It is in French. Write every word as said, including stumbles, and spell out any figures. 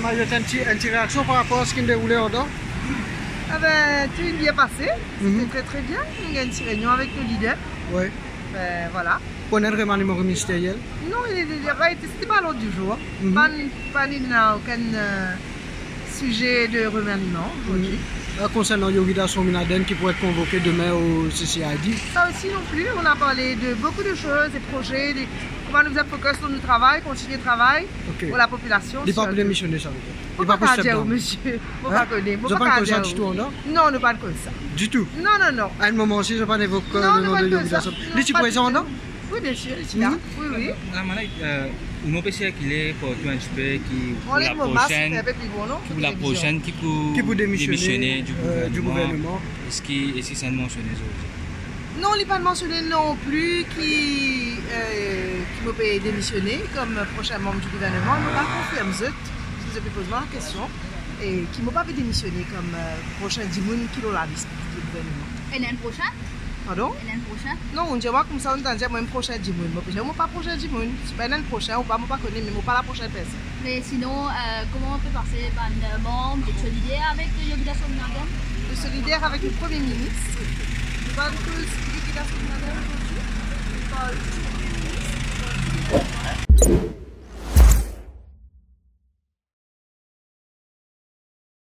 il y a une petite une petite réaction par rapport à ce qui se déroulait en dehors? Ah ben, tout est bien passé. C'était Mhm. très très bien. On a eu une petite réunion avec nos leaders. Oui. Ben, voilà. Pour un remaniement ministériel? Non, c'était pas l'ordre du jour. Mhm. Pas, pas ni- n'a aucun euh, sujet de remaniement aujourd'hui. Euh, concernant Yogida Sominaden qui pourrait être convoqué demain au C C I D. Ça aussi non plus, on a parlé de beaucoup de choses, des projets, des... comment nous faire focus sur notre travail, continuer le travail Ok. pour la population. Il n'est pas surtout. démissionné, ça veut dire. Faut Il pas pas qu'à pour dire, septembre. monsieur. Faut Hein? pas connaître. Vous Faut n'avez pas qu'à de ça dire. du tout en dehors? Non, ne pas de ça. Du tout. Non, non, non. À un moment aussi, je n'ai pas évoqué Non, le ne nom pas de de Yogida ça. Sominaden. Non, Il est pas présent en du dehors? tout. Oui, bien sûr, il est là. Mhm. Oui, oui. La mana, euh, uno pensait qu'il est pour tout un petit peu qui On pour les la mots masques, c'est prochaine, un peu plus bon, non? pour la prochaine qui peut, Qui peut démissionner, démissionner du euh, gouvernement. du gouvernement. Est-ce qu'il est-ce que ça ne mentionne aujourd'hui? Non, il n'est pas mentionné non plus qui, euh, qui peut démissionner comme prochain membre du gouvernement. Il m'a pas confirmé, si vous avez posé la question, et qui ne m'a pas fait démissionner comme euh, prochain Dimoun qui est la liste du gouvernement. Et l'année prochaine? Pardon? Et l'année prochaine? Non, on dit moi comme ça, on dit moi prochain Dimoun. Moi, je ne pas prochain Dimoun. C'est pas l'année prochaine, ou pas, moi pas connais, mais moi pas la prochaine personne. Mais sinon, euh, comment on peut passer par un membre de solidaire avec Yogida Sominaden? De solidaire avec le Premier ministre. Je parle de Yogida Sominaden aujourd'hui. Je parle du Premier ministre.